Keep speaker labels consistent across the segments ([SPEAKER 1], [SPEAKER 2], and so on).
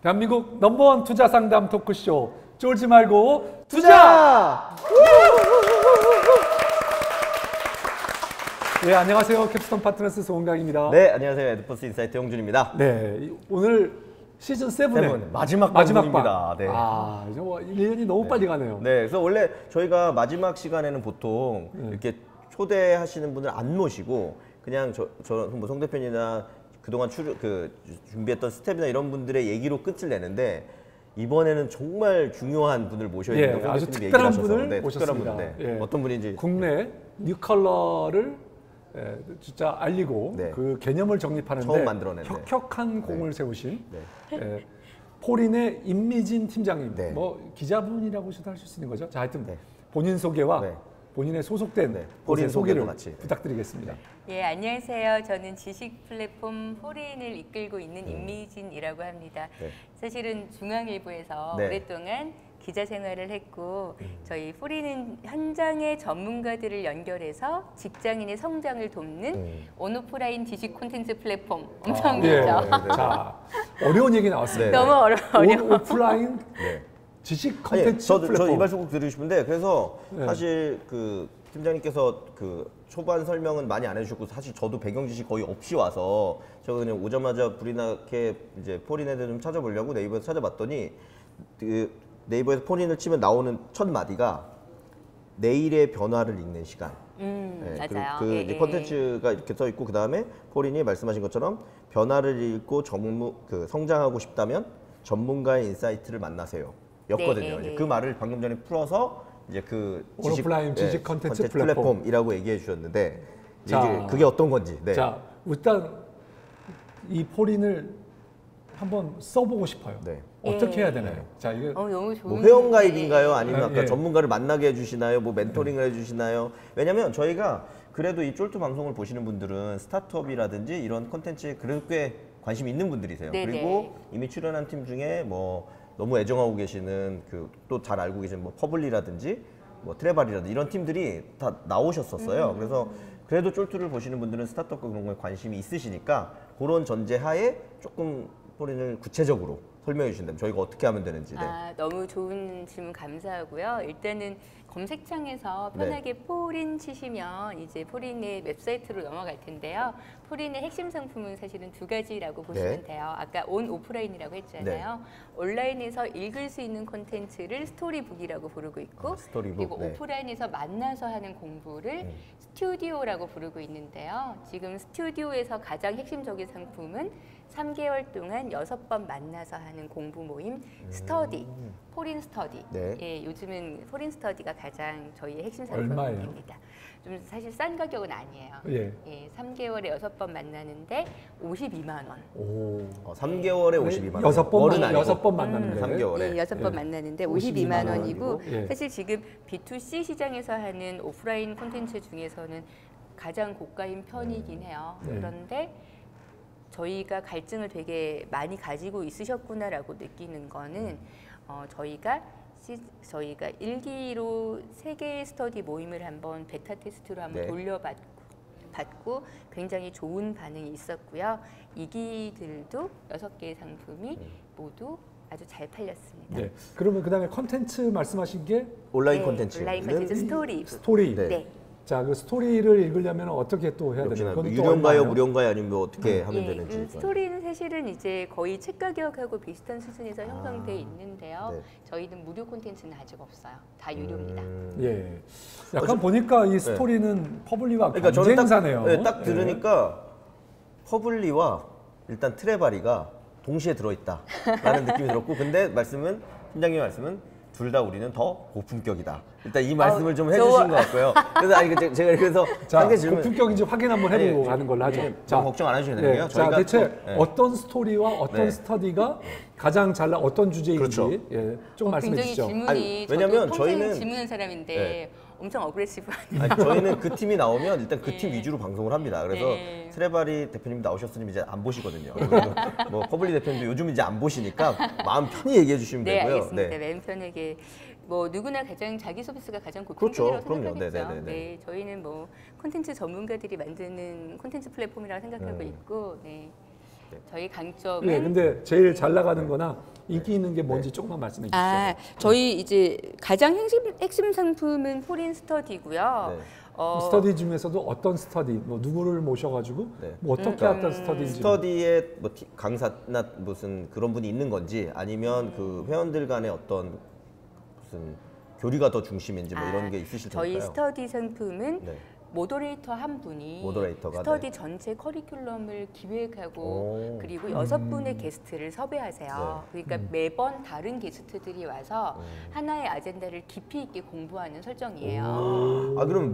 [SPEAKER 1] 대한민국 넘버원 투자 상담 토크쇼 쫄지 말고 투자! 네, 안녕하세요. 캡스톤 파트너스 소은강입니다.
[SPEAKER 2] 네, 안녕하세요. 에드포스 인사이트 홍준입니다.
[SPEAKER 1] 네, 오늘 시즌 7의
[SPEAKER 2] 마지막 방송입니다. 네.
[SPEAKER 1] 아, 이제 1년이 너무 빨리 가네요.
[SPEAKER 2] 네, 그래서 원래 저희가 마지막 시간에는 보통 이렇게 초대하시는 분을 안 모시고 그냥 뭐 송 대표님이나 그동안 준비했던 스텝이나 이런 분들의 얘기로 끝을 내는데 이번에는 정말 중요한 분을 모셔야 된다고
[SPEAKER 1] 아주 특별한 분을 모셨습니다.
[SPEAKER 2] 어떤 분인지
[SPEAKER 1] 국내 뉴컬러를 진짜 알리고 그 개념을 정립하는데
[SPEAKER 2] 처음 만들어낸
[SPEAKER 1] 혁혁한 공을 세우신 포린의 임미진 팀장님, 뭐 기자분이라고 할 수 있는 거죠. 자, 하여튼 본인 소개와 본인의 소속된 포린 소개를 같이 부탁드리겠습니다.
[SPEAKER 3] 예, 안녕하세요. 저는 지식 플랫폼 포린을 이끌고 있는 임미진이라고 합니다. 사실은 중앙일보에서 오랫동안 기자 생활을 했고 저희 포린은 현장의 전문가들을 연결해서 직장인의 성장을 돕는 온오프라인 지식 콘텐츠 플랫폼 엄청 길죠.
[SPEAKER 1] 자, 어려운 얘기 나왔습니다.
[SPEAKER 3] 너무 어려워.
[SPEAKER 1] 온오프라인 지식 콘텐츠 플랫폼.
[SPEAKER 2] 저 이 말씀 꼭 드리고 싶은데 그래서 사실 그 팀장님께서 그 초반 설명은 많이 안 해주셨고 사실 저도 배경 지식 거의 없이 와서 제가 그냥 오자마자 불이 나게 이제 포린에 대해서 좀 찾아보려고 네이버에서 찾아봤더니 그 네이버에서 포린을 치면 나오는 첫 마디가 내일의 변화를 읽는 시간.
[SPEAKER 3] 맞아요.
[SPEAKER 2] 그 콘텐츠가 이렇게 써 있고 그 다음에 포린이 말씀하신 것처럼 변화를 읽고 성장하고 싶다면 전문가의 인사이트를 만나세요. 였거든요. 이제 그 말을 방금 전에 풀어서 이제 그
[SPEAKER 1] 온오프라인 지식 콘텐츠
[SPEAKER 2] 플랫폼이라고 얘기해 주셨는데 자, 그게 어떤 건지.
[SPEAKER 1] 자, 일단 이 포린을 한번 써보고 싶어요. 어떻게 해야 되나요? 자, 이게
[SPEAKER 3] 너무 좋은
[SPEAKER 2] 뭐 회원가입인가요? 아니면 아까 전문가를 만나게 해주시나요? 뭐 멘토링을 해주시나요? 왜냐면 저희가 그래도 이 쫄투 방송을 보시는 분들은 스타트업이라든지 이런 콘텐츠에 그래도 꽤 관심이 있는 분들이세요. 그리고 이미 출연한 팀 중에 뭐 너무 애정하고 계시는 또 잘 알고 계신 뭐 퍼블리라든지 뭐 트레발이라든지 이런 팀들이 다 나오셨었어요. 그래서 그래도 쫄투를 보시는 분들은 스타트업과 그런 거에 관심이 있으시니까 그런 전제하에 조금 포린을 구체적으로 설명해 주신다면 저희가 어떻게 하면 되는지.
[SPEAKER 3] 너무 좋은 질문 감사하고요. 일단은 검색창에서 편하게 포린 치시면 이제 포린의 웹사이트로 넘어갈 텐데요. 포린의 핵심 상품은 사실은 두 가지라고 보시면 돼요. 아까 온 오프라인이라고 했잖아요. 온라인에서 읽을 수 있는 콘텐츠를 스토리북이라고 부르고 있고 그리고 오프라인에서 만나서 하는 공부를 스튜디오라고 부르고 있는데요. 지금 스튜디오에서 가장 핵심적인 상품은 3개월 동안 6번 만나서 하는 공부 모임 스터디, 포린 스터디. 요즘은 포린 스터디가 가장 저희의 핵심 상품입니다. 좀 사실 싼 가격은 아니에요. 3개월에 6번 만나는데 52만 원.
[SPEAKER 2] 3개월에 52만 원.
[SPEAKER 1] 6번 만나는데.
[SPEAKER 2] 3개월에.
[SPEAKER 3] 6번 만나는데 52만 원이고 사실 지금 B2C 시장에서 하는 오프라인 콘텐츠 중에서는 가장 고가인 편이긴 해요. 그런데 저희가 갈증을 되게 많이 가지고 있으셨구나라고 느끼는 거는 저희가 1기로 3개의 스터디 모임을 한번 베타 테스트로 한번 돌려봤고 굉장히 좋은 반응이 있었고요. 2기들도 6개의 상품이 모두 아주 잘 팔렸습니다.
[SPEAKER 1] 그러면 그다음에 컨텐츠 말씀하신 게
[SPEAKER 2] 온라인 콘텐츠.
[SPEAKER 3] 온라인 콘텐츠
[SPEAKER 1] 스토리. 자, 그 스토리를 읽으려면 어떻게 또 해야 되나요?
[SPEAKER 2] 유료인가요, 무료인가요, 아니면 뭐 어떻게 하면 되는지.
[SPEAKER 3] 스토리는 사실은 이제 거의 책 가격하고 비슷한 수준에서 형성돼 있는데요. 저희는 무료 콘텐츠는 아직 없어요. 다 유료입니다.
[SPEAKER 1] 약간 보니까 이 스토리는 퍼블리와 경쟁사네요.
[SPEAKER 2] 딱 들으니까 퍼블리와 일단 트레바리가 동시에 들어있다라는 느낌이 들었고, 근데 팀장님 말씀은 둘 다 우리는 더 고품격이다. 일단 이 말씀을 좀 해주신 것 같고요. 그래서 제가 그래서
[SPEAKER 1] 자, 고품격인지 확인 한번 해보고 가는 걸로 하죠.
[SPEAKER 2] 자, 걱정 안 하셔도 되고요.
[SPEAKER 1] 자, 대체 어떤 스토리와 어떤 스터디가 가장 어떤 주제인지 조금 말씀해 주시죠.
[SPEAKER 3] 굉장히 질문이 왜냐면 저희는 질문한 사람인데 엄청 어그레시브한.
[SPEAKER 2] 저희는 그 팀이 나오면 일단 그 팀 위주로 방송을 합니다. 그래서 트레바리 대표님 나오셨으면 이제 안 보시거든요. 뭐 퍼블리 대표님도 요즘 이제 안 보시니까 마음 편히 얘기해 주시면 되고요.
[SPEAKER 3] 알겠습니다. 마음 편하게. 뭐 누구나 가장 자기 서비스가 가장 고품격이라고 생각하겠죠. 저희는 뭐 콘텐츠 전문가들이 만드는 콘텐츠 플랫폼이라고 생각하고 있고, 저희 강점은
[SPEAKER 1] 네, 근데 제일 잘 나가는 거나 인기 있는 게 뭔지 조금만 말씀해 주시죠.
[SPEAKER 3] 저희 이제 가장 핵심 상품은 포린 스터디고요.
[SPEAKER 1] 스터디 중에서도 어떤 스터디, 뭐 누구를 모셔가지고 뭐 어떻게 어떤 스터디인지.
[SPEAKER 2] 스터디에 뭐 강사나 무슨 그런 분이 있는 건지 아니면 그 회원들 간의 어떤 무슨 교류가 더 중심인지 뭐 이런 게 있으실 텐데요.
[SPEAKER 3] 저희 스터디 상품은 모더레이터 한 분이 스터디 전체 커리큘럼을 기획하고 그리고 6분의 게스트를 섭외하세요. 그러니까 매번 다른 게스트들이 와서 하나의 아젠다를 깊이 있게 공부하는 설정이에요.
[SPEAKER 2] 그럼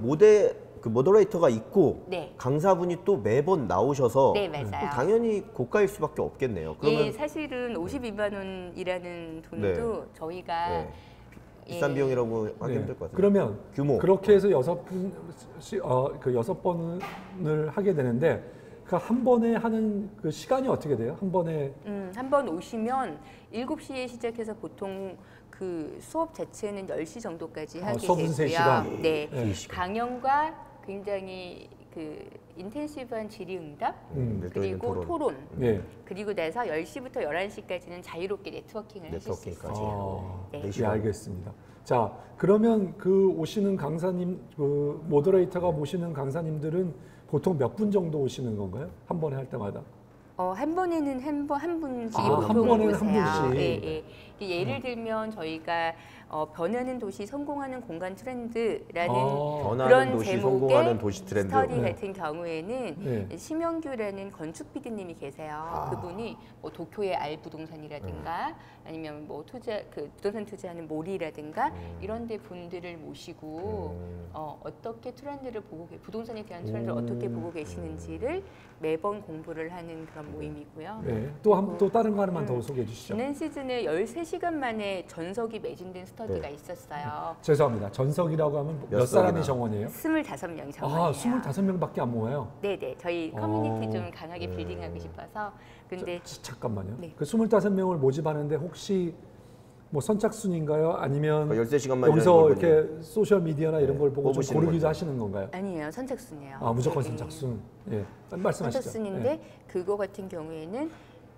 [SPEAKER 2] 모더레이터가 있고 강사분이 또 매번 나오셔서
[SPEAKER 3] 맞아요.
[SPEAKER 2] 당연히 고가일 수밖에 없겠네요.
[SPEAKER 3] 그러면 사실은 52만 원이라는 돈도 저희가
[SPEAKER 2] 비싼 비용이라고 하기 힘들 것 같아요.
[SPEAKER 1] 그러면
[SPEAKER 2] 규모
[SPEAKER 1] 그렇게 해서 6분 그 6번을 하게 되는데 그 한 번에 하는 그 시간이 어떻게 돼요? 한 번에
[SPEAKER 3] 한 번 오시면 7시에 시작해서 보통 그 수업 자체는 10시 정도까지 하게
[SPEAKER 1] 수업은
[SPEAKER 3] 되고요.
[SPEAKER 1] 3시간.
[SPEAKER 3] 네. 강연과 굉장히 그 인텐시브한 질의응답 그리고 토론 그리고 나서 10시부터 11시까지는 자유롭게 네트워킹을 하실 수 있어요.
[SPEAKER 1] 네, 알겠습니다. 자, 그러면 그 오시는 강사님, 그 모더레이터가 모시는 강사님들은 보통 몇 분 정도 오시는 건가요? 한 번에 할 때마다?
[SPEAKER 3] 한 번에는 한 분씩
[SPEAKER 1] 한 번에는 한 분씩.
[SPEAKER 3] 네. 예를 들면 저희가 변하는 도시 성공하는 공간 트렌드라는 그런
[SPEAKER 2] 도시,
[SPEAKER 3] 제목의
[SPEAKER 2] 성공하는 도시 트렌드.
[SPEAKER 3] 스터디 같은 경우에는 심영규라는 건축 PD님이 계세요. 그분이 뭐 도쿄의 알 부동산이라든가 아니면 뭐 부동산 투자하는 몰이라든가 이런데 분들을 모시고 어떻게 트렌드를 보고 부동산에 대한 트렌드를 어떻게 보고 계시는지를 매번 공부를 하는 그런 모임이고요.
[SPEAKER 1] 또 다른 거 하나만 더 소개해 주시죠.
[SPEAKER 3] 지난 시즌에 13시간 만에 전석이 매진된 스터디가 있었어요.
[SPEAKER 1] 죄송합니다. 전석이라고 하면 몇 사람이 정원이에요?
[SPEAKER 3] 25명 정원이에요.
[SPEAKER 1] 25명밖에 안 모아요?
[SPEAKER 3] 네네. 저희 커뮤니티 좀 강하게 빌딩하고 싶어서. 근데
[SPEAKER 1] 잠깐만요. 그 25명을 모집하는데 혹시 뭐 선착순인가요? 아니면
[SPEAKER 2] 13시간만
[SPEAKER 1] 여기서 이렇게 소셜 미디어나 이런 걸 보고 좀 고르기도 하시는 건가요?
[SPEAKER 3] 아니에요. 선착순이에요.
[SPEAKER 1] 무조건 선착순. 말씀하시죠.
[SPEAKER 3] 선착순인데 그거 같은 경우에는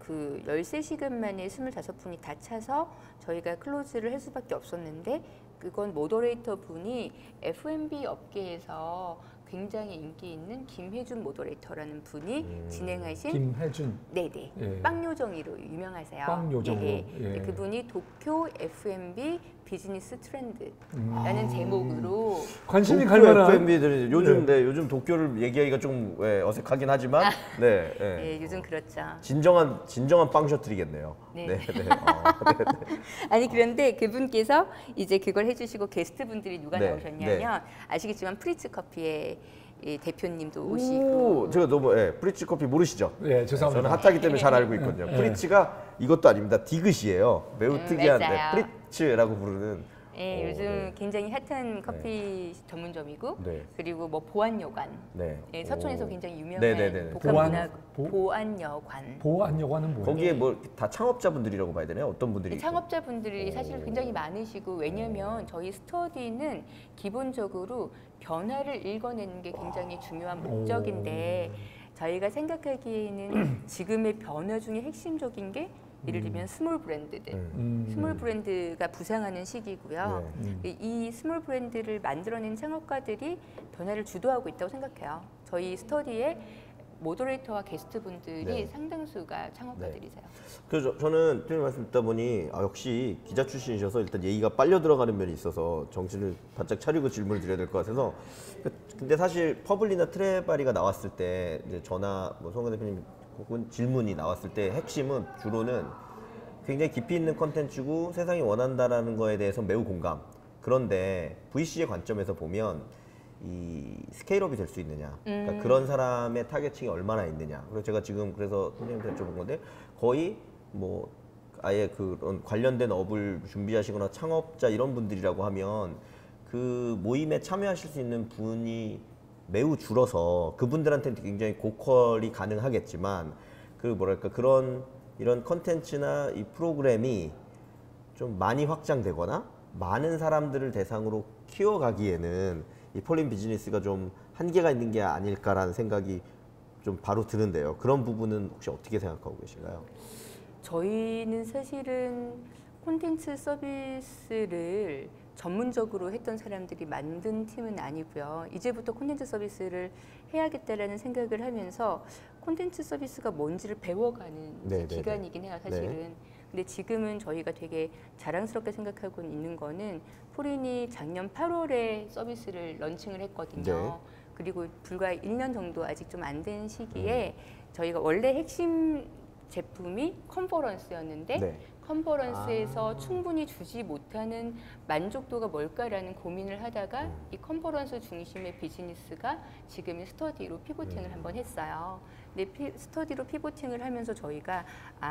[SPEAKER 3] 그 13시간 만에 25분이 다 차서 저희가 클로즈를 할 수밖에 없었는데 그건 모더레이터 분이 F&B 업계에서 굉장히 인기 있는 김혜준 모더레이터라는 분이 진행하신
[SPEAKER 1] 김혜준.
[SPEAKER 3] 네네. 빵요정이로 유명하세요.
[SPEAKER 1] 빵요정으로.
[SPEAKER 3] 그분이 도쿄 F&B 비즈니스 트렌드라는 제목으로
[SPEAKER 2] 관심이 갈 만한 F&B들이 요즘 도쿄를 얘기하기가 좀 어색하긴 하지만
[SPEAKER 3] 요즘 그렇죠.
[SPEAKER 2] 진정한 빵 셔틀이겠네요.
[SPEAKER 3] 아니 그런데 그분께서 이제 그걸 해주시고 게스트분들이 누가 나오셨냐면 아시겠지만 프리츠 커피의 대표님도 오시고
[SPEAKER 2] 제가 너무 프리츠 커피 모르시죠?
[SPEAKER 1] 네, 죄송합니다.
[SPEAKER 2] 저는 핫하기 때문에 잘 알고 있거든요. 프리츠가 이것도 아닙니다. 디귿이에요. 매우 특이한 프리츠라고 부르는.
[SPEAKER 3] 요즘 굉장히 핫한 커피 전문점이고 그리고 뭐 보안여관 서촌에서 굉장히 유명한 보안여관.
[SPEAKER 1] 보안여관은 뭐예요?
[SPEAKER 2] 거기에 뭐 다 창업자분들이라고 봐야 되나요? 어떤 분들이?
[SPEAKER 3] 창업자분들이 사실 굉장히 많으시고 왜냐하면 저희 스터디는 기본적으로 변화를 읽어내는 게 굉장히 중요한 목적인데 저희가 생각하기에는 지금의 변화 중에 핵심적인 게 예를 들면 스몰 브랜드들, 스몰 브랜드가 부상하는 시기고요. 이 스몰 브랜드를 만들어낸 창업가들이 변화를 주도하고 있다고 생각해요. 저희 스터디에 모더레이터와 게스트분들이 상당수가 창업가들이세요.
[SPEAKER 2] 그래서 저는 팀님 말씀 듣다 보니 역시 기자 출신이셔서 일단 예의가 빨려 들어가는 면이 있어서 정신을 바짝 차리고 질문을 드려야 될 것 같아서 근데 사실 퍼블리나 트레바리가 나왔을 때 이제 저나 뭐 송강 대표님 혹은 질문이 나왔을 때 핵심은 주로는 굉장히 깊이 있는 컨텐츠고 세상이 원한다라는 거에 대해서 매우 공감. 그런데 VC의 관점에서 보면 이 스케일업이 될 수 있느냐, 그러니까 그런 사람의 타겟층이 얼마나 있느냐. 그래서 제가 지금 그래서 선생님한테 여쭤본 건데 거의 뭐 아예 그런 관련된 업을 준비하시거나 창업자 이런 분들이라고 하면 그 모임에 참여하실 수 있는 분이 매우 줄어서 그분들한테는 굉장히 고퀄이 가능하겠지만 그 뭐랄까 이런 컨텐츠나 이 프로그램이 좀 많이 확장되거나 많은 사람들을 대상으로 키워가기에는 이 폴린 비즈니스가 좀 한계가 있는 게 아닐까라는 생각이 좀 바로 드는데요. 그런 부분은 혹시 어떻게 생각하고 계신가요?
[SPEAKER 3] 저희는 사실은 콘텐츠 서비스를 전문적으로 했던 사람들이 만든 팀은 아니고요. 이제부터 콘텐츠 서비스를 해야겠다라는 생각을 하면서 콘텐츠 서비스가 뭔지를 배워가는 기간이긴 해요, 사실은. 네. 근데 지금은 저희가 되게 자랑스럽게 생각하고 있는 거는 포린이 작년 8월에 서비스를 런칭을 했거든요. 네. 그리고 불과 1년 정도 아직 좀 안 된 시기에 저희가 원래 핵심 제품이 컨퍼런스였는데 네. 컨퍼런스에서 충분히 주지 못하는 만족도가 뭘까라는 고민을 하다가 이 컨퍼런스 중심의 비즈니스가 지금의 스터디로 피보팅을 한번 했어요. 근데 스터디로 피보팅을 하면서 저희가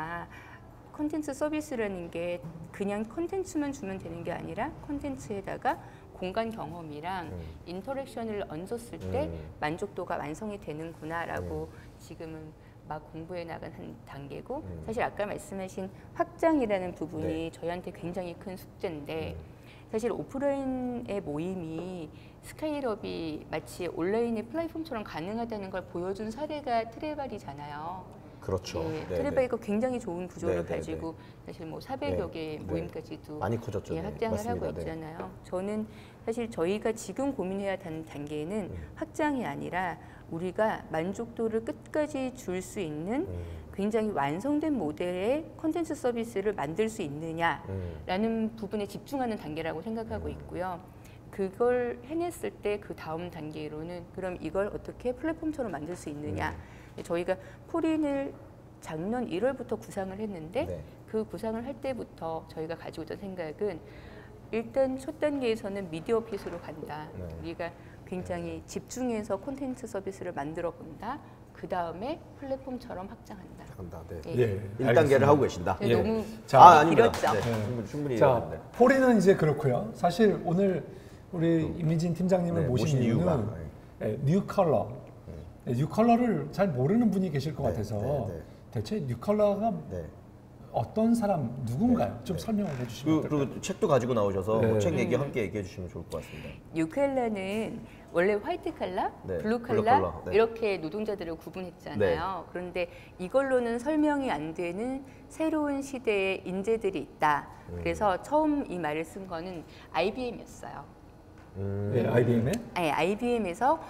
[SPEAKER 3] 콘텐츠 서비스라는 게 그냥 콘텐츠만 주면 되는 게 아니라 콘텐츠에다가 공간 경험이랑 인터랙션을 얹었을 때 만족도가 완성이 되는구나라고 지금은 막 공부해 나간 한 단계고 사실 아까 말씀하신 확장이라는 부분이 네. 저희한테 굉장히 큰 숙제인데 사실 오프라인의 모임이 스케일업이 마치 온라인의 플랫폼처럼 가능하다는 걸 보여준 사례가 트레발이잖아요.
[SPEAKER 2] 그렇죠.
[SPEAKER 3] 예, 트레발이가 굉장히 좋은 구조를 가지고 사실 뭐 400여 개 모임까지도
[SPEAKER 2] 많이 커졌죠.
[SPEAKER 3] 예, 확장을 하고 있잖아요. 저는 사실 저희가 지금 고민해야 하는 단계는 확장이 아니라 우리가 만족도를 끝까지 줄 수 있는 굉장히 완성된 모델의 콘텐츠 서비스를 만들 수 있느냐라는 부분에 집중하는 단계라고 생각하고 있고요. 그걸 해냈을 때 그 다음 단계로는 그럼 이걸 어떻게 플랫폼처럼 만들 수 있느냐. 저희가 포린을 작년 1월부터 구상을 했는데 그 구상을 할 때부터 저희가 가지고 있던 생각은 일단 첫 단계에서는 미디어 핏으로 간다. 우리가 굉장히 집중해서 콘텐츠 서비스를 만들어 본다. 그 다음에 플랫폼처럼 확장한다.
[SPEAKER 2] 네. 1단계를 하고 계신다.
[SPEAKER 3] 네, 너무
[SPEAKER 2] 아닙니다.
[SPEAKER 3] 길었죠.
[SPEAKER 2] 충분히.
[SPEAKER 1] 자, 포린은 이제 그렇고요. 사실 오늘 우리 임민진 팀장님을 모신 이유는 뉴 컬러. 뉴 컬러를 잘 모르는 분이 계실 것 같아서 대체 뉴 컬러가 어떤 사람 누군가요? 좀 설명을 해주시면 될까요?
[SPEAKER 2] 그리고 책도 가지고 나오셔서 책 얘기 함께 얘기해 주시면 좋을 것 같습니다.
[SPEAKER 3] 뉴 컬러는 원래 화이트 컬러, 블루 컬러 이렇게 노동자들을 구분했잖아요. 그런데 이걸로는 설명이 안 되는 새로운 시대의 인재들이 있다. 그래서 처음 이 말을 쓴 거는 IBM이었어요.
[SPEAKER 1] 네, IBM에?
[SPEAKER 3] 네, IBM에서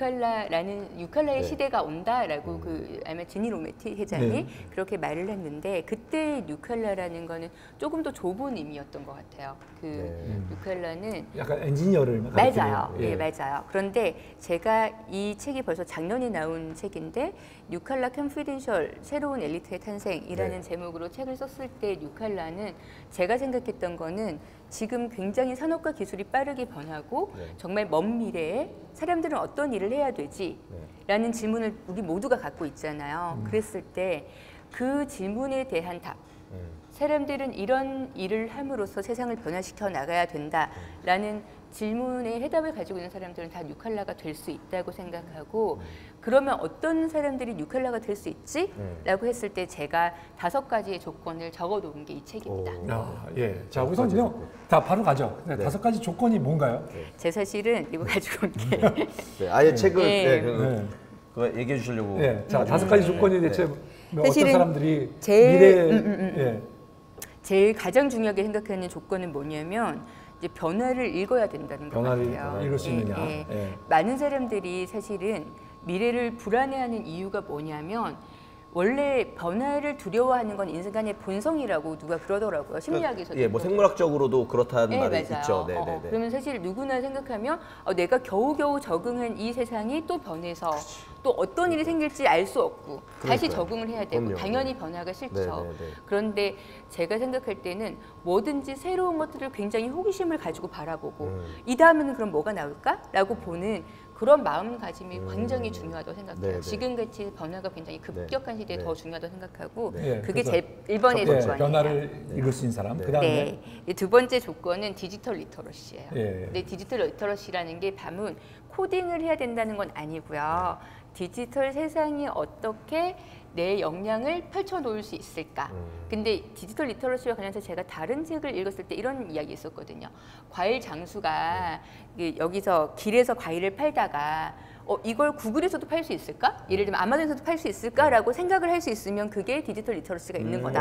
[SPEAKER 3] 뉴칼라의 시대가 온다라고 아마 지니 로메티 회장이 그렇게 말을 했는데 그때 뉴칼라라는 거는 조금 더 좁은 의미였던 것 같아요. 뉴칼라는
[SPEAKER 1] 약간 엔지니어를
[SPEAKER 3] 맞아요. 네, 맞아요. 그런데 제가 이 책이 벌써 작년에 나온 책인데 뉴칼라 컨피덴셜 새로운 엘리트의 탄생이라는 제목으로 책을 썼을 때 뉴칼라는 제가 생각했던 거는 지금 굉장히 산업과 기술이 빠르게 변하고 정말 먼 미래에 사람들은 어떤 일을 해야 되지? 라는 질문을 우리 모두가 갖고 있잖아요. 그랬을 때 그 질문에 대한 답. 사람들은 이런 일을 함으로써 세상을 변화시켜 나가야 된다라는 질문에 해답을 가지고 있는 사람들은 다 뉴칼라가 될 수 있다고 생각하고 그러면 어떤 사람들이 뉴칼라가 될 수 있지? 라고 했을 때 제가 5가지의 조건을 적어 놓은 게 이 책입니다.
[SPEAKER 1] 예. 자, 우선 다 바로 가죠. 5가지 조건이 뭔가요?
[SPEAKER 3] 제 사실은 이거 가지고 온 게
[SPEAKER 2] 아예 책을 그거 얘기해 주시려고.
[SPEAKER 1] 자, 5가지 조건이 대체 어떤 사람들이
[SPEAKER 3] 제일 가장 중요하게 생각하는 조건은 뭐냐면 이제 변화를 읽어야 된다는 것 같아요.
[SPEAKER 1] 변화를 읽을 수 있느냐.
[SPEAKER 3] 많은 사람들이 사실은 미래를 불안해하는 이유가 뭐냐면 원래 변화를 두려워하는 건 인간의 본성이라고 누가 그러더라고요. 심리학에서도.
[SPEAKER 2] 뭐 생물학적으로도 그렇다는 말이
[SPEAKER 3] 맞아요.
[SPEAKER 2] 있죠.
[SPEAKER 3] 그러면 사실 누구나 생각하면 내가 겨우겨우 적응한 이 세상이 또 변해서 또 어떤 일이 생길지 알 수 없고 다시 적응을 해야 되고 당연히 변화가 싫죠. 그런데 제가 생각할 때는 뭐든지 새로운 것들을 굉장히 호기심을 가지고 바라보고 이 다음에는 그럼 뭐가 나올까라고 보는 그런 마음가짐이 굉장히 중요하다고 생각해요. 지금같이 변화가 굉장히 급격한 시대에 더 중요하다고 생각하고 그게 제 1번의 조건이에요.
[SPEAKER 1] 변화를 읽을 수 있는 사람. 그다음에
[SPEAKER 3] 두 번째 조건은 디지털 리터러시예요. 근데 디지털 리터러시라는 게 밤은 코딩을 해야 된다는 건 아니고요. 디지털 세상이 어떻게 내 역량을 펼쳐놓을 수 있을까. 근데 디지털 리터러시와 관련해서 제가 다른 책을 읽었을 때 이런 이야기 있었거든요. 과일 장수가 여기서 길에서 과일을 팔다가 이걸 구글에서도 팔 수 있을까? 예를 들면 아마존에서도 팔 수 있을까라고 생각을 할 수 있으면 그게 디지털 리터러시가 있는 거다.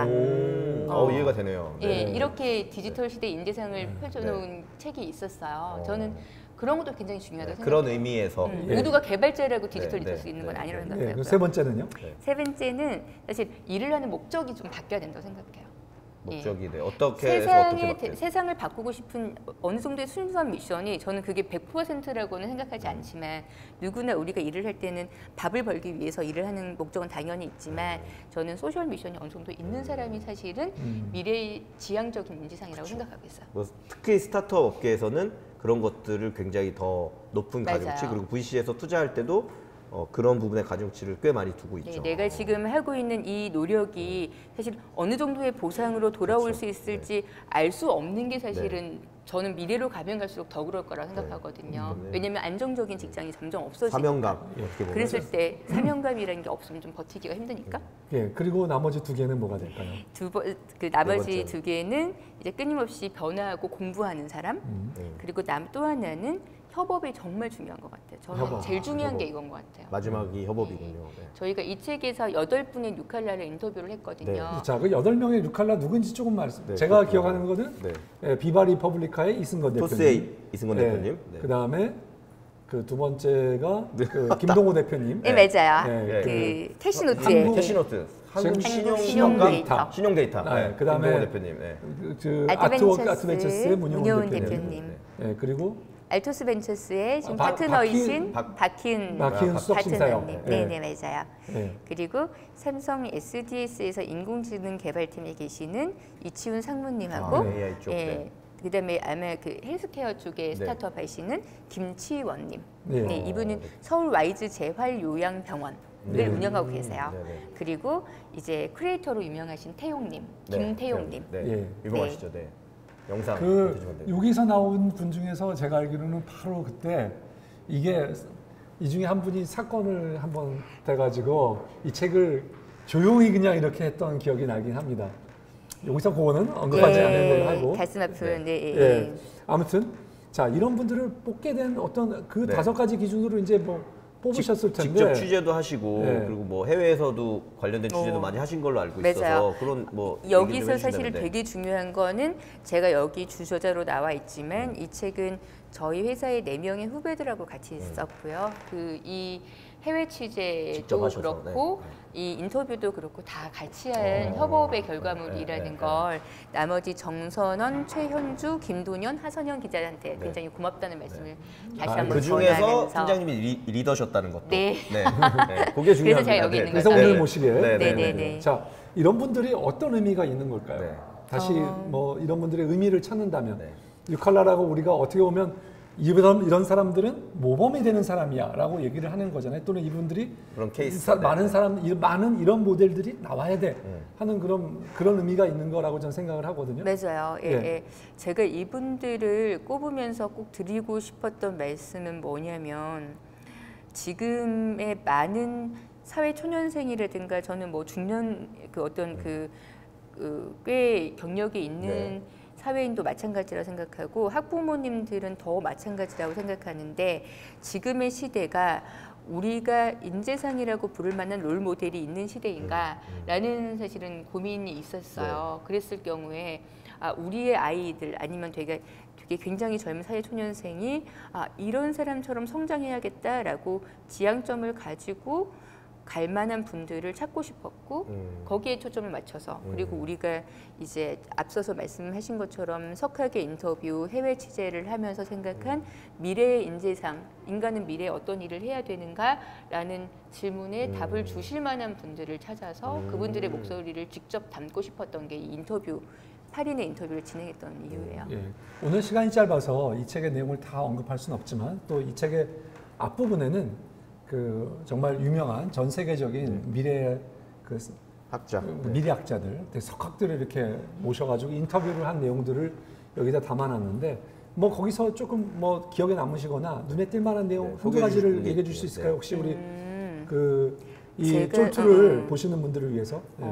[SPEAKER 2] 이해가 되네요.
[SPEAKER 3] 예, 이렇게 디지털 시대 인재상을 펼쳐놓은 책이 있었어요. 저는 그런 것도 굉장히 중요하다고 생각해요.
[SPEAKER 2] 그런 의미에서
[SPEAKER 3] 모두가 개발자라고 디지털 리터러시 있는 건 아니라고 생각해요.
[SPEAKER 1] 세 번째는요?
[SPEAKER 3] 세 번째는 사실 일을 하는 목적이 좀 바뀌어야 된다고 생각해요.
[SPEAKER 2] 목적이 어떻게 해서 어떻게 바뀌어요?
[SPEAKER 3] 세상을 바꾸고 싶은 어느 정도의 순수한 미션이 저는 그게 100%라고는 생각하지 않지만 누구나 우리가 일을 할 때는 밥을 벌기 위해서 일을 하는 목적은 당연히 있지만 저는 소셜 미션이 어느 정도 있는 사람이 사실은 미래의 지향적인 인지상이라고 생각하고 있어요.
[SPEAKER 2] 특히 스타트업 업계에서는 그런 것들을 굉장히 더 높은
[SPEAKER 3] 맞아요.
[SPEAKER 2] 가중치 그리고 VC에서 투자할 때도 그런 부분의 가중치를 꽤 많이 두고 있죠.
[SPEAKER 3] 네, 내가 지금 하고 있는 이 노력이 사실 어느 정도의 보상으로 돌아올 수 있을지 알 수 없는 게 사실은 저는 미래로 가면 갈수록 더 그럴 거라 생각하거든요. 왜냐하면 안정적인 직장이 점점 없어지니까.
[SPEAKER 2] 사명감 어떻게 보면.
[SPEAKER 3] 그랬을 때 사명감이라는 게 없으면 좀 버티기가 힘드니까.
[SPEAKER 1] 예, 그리고 나머지 두 개는 뭐가 될까요?
[SPEAKER 3] 나머지 두 개는 이제 끊임없이 변화하고 공부하는 사람. 그리고 또 하나는 협업이 정말 중요한 것 같아요. 저는 제일 중요한 게 이건 것 같아요.
[SPEAKER 2] 마지막이 협업이군요.
[SPEAKER 3] 저희가 이 책에서 8분의 뉴칼라를 인터뷰를 했거든요.
[SPEAKER 1] 자, 그 8명의 뉴칼라 누군지 조금 말씀. 제가 기억하는 거는 비바 리퍼블리카의 이승건 대표님.
[SPEAKER 2] 토스의 이승건 대표님.
[SPEAKER 1] 그 다음에 그 두 번째가 그 김동호 대표님.
[SPEAKER 3] 네, 맞아요. 그 캐시노트의
[SPEAKER 2] 캐시노트. 한국
[SPEAKER 3] 신용데이터.
[SPEAKER 2] 신용데이터.
[SPEAKER 1] 그 다음에
[SPEAKER 2] 김동호 대표님.
[SPEAKER 1] 그 아트워크 아트벤처스의 문효은 대표님. 그리고
[SPEAKER 3] 알토스 벤처스의 지금 파트너이신 박희은
[SPEAKER 1] 수석심사역.
[SPEAKER 3] 네, 맞아요. 그리고 삼성 SDS에서 인공지능 개발팀에 계시는 이치훈 상무님하고, 그다음에 아마 그 헬스케어 쪽에 스타트업 하시는 김치원님. 이분은 서울 와이즈 재활요양병원을 운영하고 계세요. 그리고 이제 크리에이터로 유명하신 태용님, 김태용님.
[SPEAKER 2] 유명하시죠. 네. 영상
[SPEAKER 1] 여기서 나온 분 중에서 제가 알기로는 바로 그때 이게 이 중에 한 분이 사건을 한번 돼가지고 이 책을 조용히 그냥 이렇게 했던 기억이 나긴 합니다. 여기서 그거는 언급하지 않는 걸로 하고
[SPEAKER 3] 가슴 아픈
[SPEAKER 1] 아무튼 자 이런 분들을 뽑게 된 어떤 그 5가지 기준으로 이제 뭐 뽑으셨을 텐데
[SPEAKER 2] 직접 취재도 하시고 그리고 뭐 해외에서도 관련된 취재도 많이 하신 걸로 알고 있어서 그런 뭐
[SPEAKER 3] 여기서 사실 되게 중요한 거는 제가 여기 주저자로 나와 있지만 이 책은 저희 회사의 4명의 후배들하고 같이 있었고요. 이 해외 취재도 그렇고 이 인터뷰도 그렇고 다 같이 한 협업의 결과물이라는 걸 나머지 정선원, 최현주, 김도년, 하선영 기자한테 굉장히 고맙다는 말씀을 다시 한번 전하면서
[SPEAKER 2] 그 중에서 팀장님이 리더셨다는 것도
[SPEAKER 3] 그래서
[SPEAKER 2] 그게 중요합니다.
[SPEAKER 3] 제가 여기 있는
[SPEAKER 1] 그래서
[SPEAKER 3] 거죠.
[SPEAKER 1] 오늘 모시게
[SPEAKER 3] 네.
[SPEAKER 1] 자 이런 분들이 어떤 의미가 있는 걸까요? 다시 뭐 이런 분들의 의미를 찾는다면 뉴칼라라고 우리가 어떻게 보면 이런 사람들은 모범이 되는 사람이야 라고 얘기를 하는 거잖아요. 또는 이분들이
[SPEAKER 2] 그런 케이스
[SPEAKER 1] 많은 이런 모델들이 나와야 돼 하는 그런 의미가 있는 거라고 저는 생각을 하거든요.
[SPEAKER 3] 맞아요. 제가 이분들을 꼽으면서 꼭 드리고 싶었던 말씀은 뭐냐면 지금의 많은 사회 초년생이라든가 저는 뭐 중년 꽤 경력이 있는 사회인도 마찬가지라고 생각하고 학부모님들은 더 마찬가지라고 생각하는데 지금의 시대가 우리가 인재상이라고 부를 만한 롤 모델이 있는 시대인가라는 사실은 고민이 있었어요. 그랬을 경우에 우리의 아이들 아니면 되게 굉장히 젊은 사회 초년생이 이런 사람처럼 성장해야겠다라고 지향점을 가지고 갈 만한 분들을 찾고 싶었고 거기에 초점을 맞춰서 그리고 우리가 이제 앞서서 말씀하신 것처럼 석학의 인터뷰, 해외 취재를 하면서 생각한 미래의 인재상, 인간은 미래에 어떤 일을 해야 되는가라는 질문에 답을 주실 만한 분들을 찾아서 그분들의 목소리를 직접 담고 싶었던 게 이 인터뷰 8인의 인터뷰를 진행했던 이유예요.
[SPEAKER 1] 오늘 시간이 짧아서 이 책의 내용을 다 언급할 수는 없지만 또 이 책의 앞부분에는 그 정말 유명한 전 세계적인 미래 그 미래학자들, 석학들을 이렇게 모셔가지고 인터뷰를 한 내용들을 여기다 담아놨는데 뭐 거기서 조금 뭐 기억에 남으시거나 눈에 띌 만한 내용 한두 가지를 얘기해 줄 수 있을까요? 혹시 우리 이 쫄투를 보시는 분들을 위해서.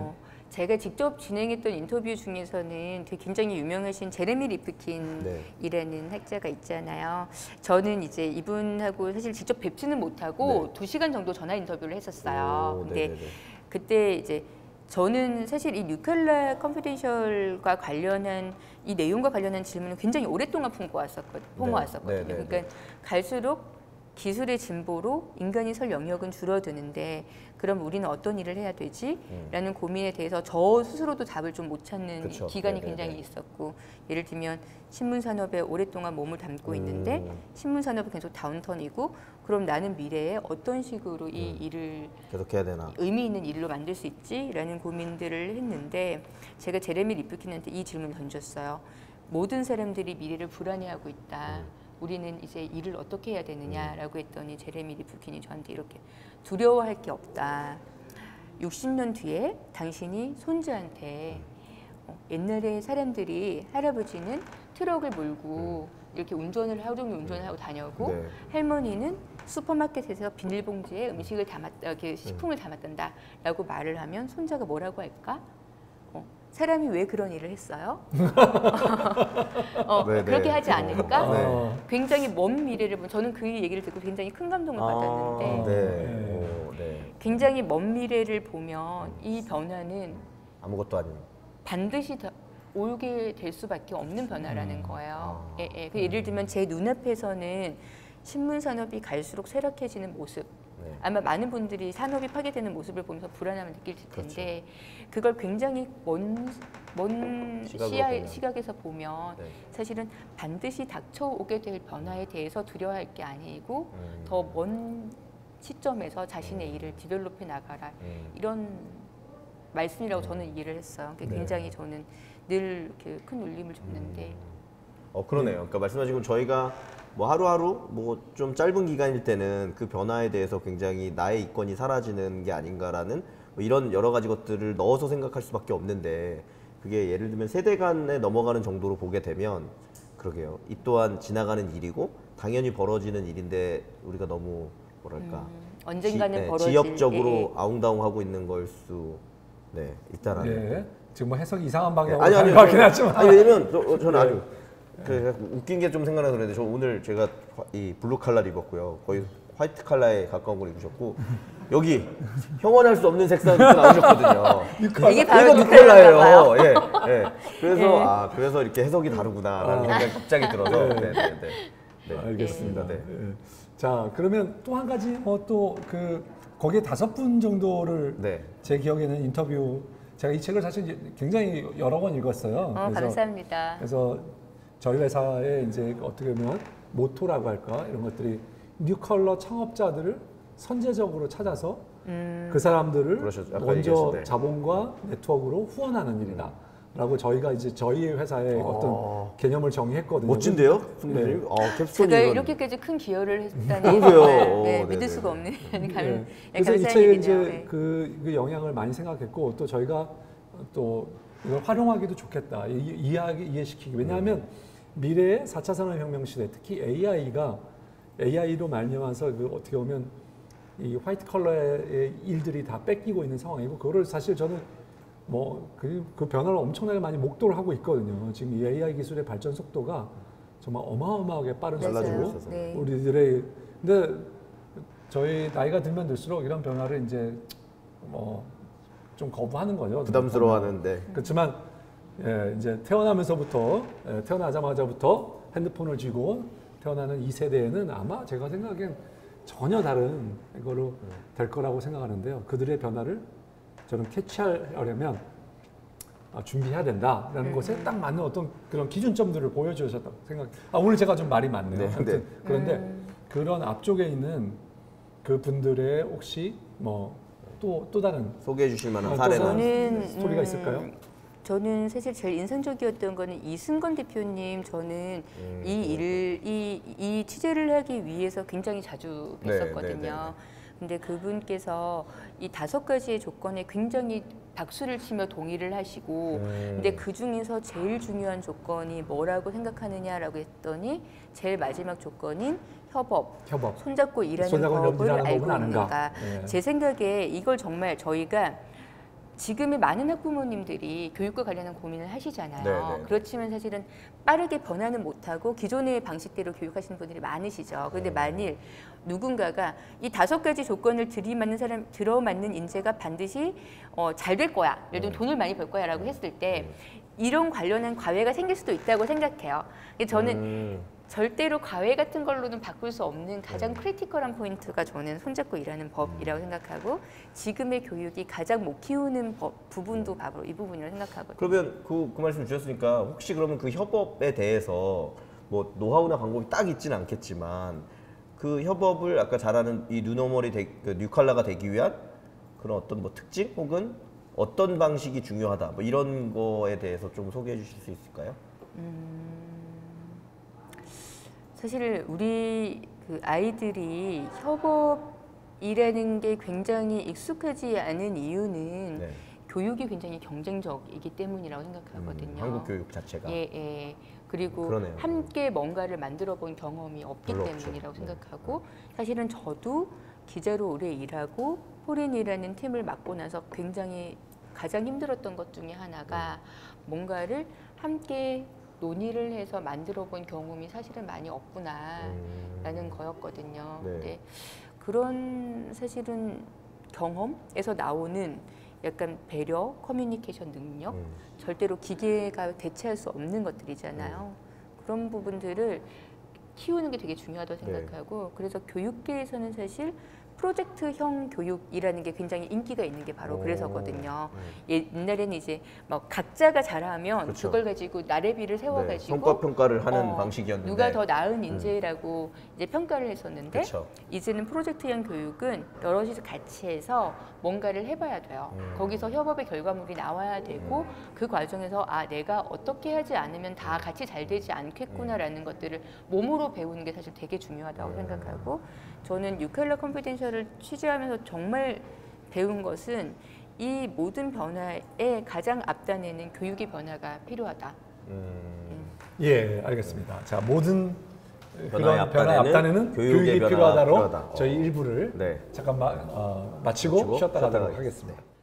[SPEAKER 3] 제가 직접 진행했던 인터뷰 중에서는 되게 굉장히 유명하신 제레미 리프킨이라는 학자가 있잖아요. 저는 이제 이분하고 사실 직접 뵙지는 못하고 2시간 정도 전화 인터뷰를 했었어요. 근데 그때 이제 저는 사실 이 뉴켈라 컨피덴셜과 관련한 이 내용과 관련한 질문을 굉장히 오랫동안 품어왔었거든요. 그러니까 갈수록 기술의 진보로 인간이 설 영역은 줄어드는데 그럼 우리는 어떤 일을 해야 되지? 라는 고민에 대해서 저 스스로도 답을 좀 못 찾는 기간이 굉장히 있었고, 예를 들면 신문산업에 오랫동안 몸을 담고 있는데 신문산업은 계속 다운턴이고, 그럼 나는 미래에 어떤 식으로 이 일을
[SPEAKER 2] 계속해야 되나?
[SPEAKER 3] 의미 있는 일로 만들 수 있지? 라는 고민들을 했는데, 제가 제레미 리프킨한테 이 질문을 던졌어요. 모든 사람들이 미래를 불안해하고 있다. 우리는 이제 일을 어떻게 해야 되느냐라고 했더니 제레미 리프킨이 저한테 이렇게, 두려워할 게 없다. 60년 뒤에 당신이 손자한테 옛날에 사람들이, 할아버지는 트럭을 몰고 이렇게 운전을 하루 종일 운전을 하고 다녔고, 할머니는 슈퍼마켓에서 비닐봉지에 음식을 담았다, 이렇게 식품을 담았단다라고 말을 하면 손자가 뭐라고 할까? 사람이 왜 그런 일을 했어요? 그렇게 하지 않을까? 굉장히 먼 미래를 보면, 저는 그 얘기를 듣고 굉장히 큰 감동을 받았는데, 굉장히 먼 미래를 보면 이 변화는
[SPEAKER 2] 아무것도 아닌
[SPEAKER 3] 반드시 오게 될 수밖에 없는 변화라는 거예요. 예를 들면 제 눈앞에서는 신문 산업이 갈수록 쇠락해지는 모습, 아마 많은 분들이 산업이 파괴되는 모습을 보면서 불안함을 느낄 텐데, 그걸 굉장히 먼 시각에서 보면 사실은 반드시 닥쳐오게 될 변화에 대해서 두려워할 게 아니고 더 먼 시점에서 자신의 일을 디벨롭해 나가라, 이런 말씀이라고 저는 이해를 했어요. 굉장히 저는 늘 이렇게 큰 울림을 줬는데.
[SPEAKER 2] 그러네요. 그러니까 말씀하신 건 저희가 뭐 하루하루 뭐 좀 짧은 기간일 때는 그 변화에 대해서 굉장히 나의 이권이 사라지는 게 아닌가라는 뭐 이런 여러 가지 것들을 넣어서 생각할 수밖에 없는데, 그게 예를 들면 세대 간에 넘어가는 정도로 보게 되면, 그러게요. 이 또한 지나가는 일이고 당연히 벌어지는 일인데 우리가 너무 뭐랄까
[SPEAKER 3] 언젠가는 벌어질,
[SPEAKER 2] 지역적으로 아웅다웅하고 있는 걸 수 있다라는 거.
[SPEAKER 1] 지금 뭐 해석이 이상한 방향으로
[SPEAKER 2] 아니,
[SPEAKER 1] 가는 것 같긴 하지만,
[SPEAKER 2] 왜냐면 저는 아주 웃긴 게 좀 생각나서 그랬는데, 저 오늘 제가 이 블루 칼라를 입었고요. 거의 화이트 칼라에 가까운 걸 입으셨고, 여기 형언할 수 없는 색상 입고 나오셨거든요.
[SPEAKER 3] 이게 바로
[SPEAKER 2] 뉴칼라예요. 그래서 그래서 이렇게 해석이 다르구나라는 생각이 갑자기 들어서.
[SPEAKER 1] 알겠습니다. 자, 그러면 또 한 가지 또 거기에 5분 정도를 제 기억에는 인터뷰, 제가 이 책을 사실 굉장히 여러 번 읽었어요. 그래서,
[SPEAKER 3] 감사합니다.
[SPEAKER 1] 그래서 저희 회사의 이제 어떻게 보면 모토라고 할까, 이런 것들이 뉴컬러 창업자들을 선제적으로 찾아서 그 사람들을 먼저 자본과 네트워크로 후원하는 일이다. 라고 저희가 이제 저희 회사의 어떤 개념을 정의했거든요.
[SPEAKER 2] 멋진데요? 선배님? 캡스톤이
[SPEAKER 3] 제가 이렇게까지 큰 기여를 했다니 믿을 수가 없는
[SPEAKER 1] 그래서 이 책에 이제 그 영향을 많이 생각했고, 또 저희가 또 이걸 활용하기도 좋겠다, 이해시키기. 왜냐하면 미래의 4차 산업혁명 시대, 특히 AI로 말미암아서 어떻게 보면 이 화이트 컬러의 일들이 다 뺏기고 있는 상황이고, 그거를 사실 저는 그 변화를 엄청나게 많이 목도를 하고 있거든요. 지금 이 AI 기술의 발전 속도가 정말 어마어마하게 빠른 속도로 우리들의, 근데 저희 나이가 들면 들수록 이런 변화를 이제 좀 거부하는 거죠.
[SPEAKER 2] 부담스러워하는데.
[SPEAKER 1] 그렇지만 이제 태어나자마자부터 핸드폰을 쥐고 태어나는 이 세대에는 아마 제가 생각엔 전혀 다른 이거로 될 거라고 생각하는데요. 그들의 변화를 저는 캐치하려면 준비해야 된다라는 것에 딱 맞는 어떤 그런 기준점들을 보여주셨다고 생각. 오늘 제가 좀 말이 많네요. 그런데 그런 앞쪽에 있는 그 분들의 혹시 또 다른
[SPEAKER 2] 소개해 주실 만한 사례나
[SPEAKER 1] 스토리가 있을까요?
[SPEAKER 3] 저는 사실 제일 인상적이었던 거는 이승건 대표님. 저는 이 취재를 하기 위해서 굉장히 자주 뵀었거든요. 근데 그분께서 이 5가지의 조건에 굉장히 박수를 치며 동의를 하시고, 근데 그 중에서 제일 중요한 조건이 뭐라고 생각하느냐라고 했더니, 제일 마지막 조건인 협업. 손잡고 일하는 법을 알고 있는가. 제 생각에 이걸 정말 저희가 지금의 많은 학부모님들이 교육과 관련한 고민을 하시잖아요.
[SPEAKER 2] 네네.
[SPEAKER 3] 그렇지만 사실은 빠르게 변화는 못하고 기존의 방식대로 교육하시는 분들이 많으시죠. 그런데 만일 누군가가 이 5가지 조건을 들어맞는 인재가 반드시 잘 될 거야. 예를 들면 돈을 많이 벌 거야 라고 했을 때 이런 관련한 과외가 생길 수도 있다고 생각해요. 저는 절대로 과외 같은 걸로는 바꿀 수 없는 가장 크리티컬한 포인트가 저는 손잡고 일하는 법이라고 생각하고 지금의 교육이 가장 못 키우는 부분도 바로 이 부분이라고 생각하거든요.
[SPEAKER 2] 그러면 그 말씀 주셨으니까 혹시 그러면 그 협업에 대해서 뭐 노하우나 방법이 딱 있지는 않겠지만 그 협업을 아까 잘하는 이 뉴노멀이 뉴칼라가 되기 위한 그런 어떤 뭐 특징 혹은 어떤 방식이 중요하다 뭐 이런 거에 대해서 좀 소개해 주실 수 있을까요?
[SPEAKER 3] 사실 우리 그 아이들이 협업이라는 게 굉장히 익숙하지 않은 이유는
[SPEAKER 2] 네.
[SPEAKER 3] 교육이 굉장히 경쟁적이기 때문이라고 생각하거든요.
[SPEAKER 2] 한국 교육 자체가.
[SPEAKER 3] 예. 그리고
[SPEAKER 2] 그러네요.
[SPEAKER 3] 함께 뭔가를 만들어 본 경험이 없기
[SPEAKER 2] 별로
[SPEAKER 3] 때문이라고
[SPEAKER 2] 없죠.
[SPEAKER 3] 생각하고 사실은 저도 기자로 오래 일하고 포린이라는 팀을 맡고 나서 굉장히 가장 힘들었던 것 중에 하나가 뭔가를 함께 논의를 해서 만들어 본 경험이 사실은 많이 없구나라는 거였거든요.
[SPEAKER 2] 네.
[SPEAKER 3] 근데 그런 사실은 경험에서 나오는 약간 배려, 커뮤니케이션 능력, 절대로 기계가 대체할 수 없는 것들이잖아요. 그런 부분들을 키우는 게 되게 중요하다고 생각하고 그래서 교육계에서는 사실 프로젝트형 교육이라는 게 굉장히 인기가 있는 게 바로 그래서거든요. 옛날에는 이제 막 각자가 잘하면
[SPEAKER 2] 그렇죠.
[SPEAKER 3] 그걸 가지고 나래비를 세워가지고
[SPEAKER 2] 성과 평가를 하는 방식이었는데
[SPEAKER 3] 누가 더 나은 인재라고 이제 평가를 했었는데
[SPEAKER 2] 그쵸.
[SPEAKER 3] 이제는 프로젝트형 교육은 여럿이서 같이 해서 뭔가를 해봐야 돼요. 거기서 협업의 결과물이 나와야 되고 그 과정에서 내가 어떻게 하지 않으면 다 같이 잘 되지 않겠구나라는 것들을 몸으로 배우는 게 사실 되게 중요하다고 생각하고 저는 뉴칼라 컨피덴셜을 취재하면서 정말 배운 것은 이 모든 변화의 가장 앞단에는 교육의 변화가 필요하다.
[SPEAKER 1] 예, 알겠습니다. 자, 모든
[SPEAKER 2] 변화의
[SPEAKER 1] 앞단에는 교육이
[SPEAKER 2] 변화가
[SPEAKER 1] 필요하다로
[SPEAKER 2] 필요하다.
[SPEAKER 1] 저희 일부를 잠깐 마치고 쉬었다 가도록 하겠습니다.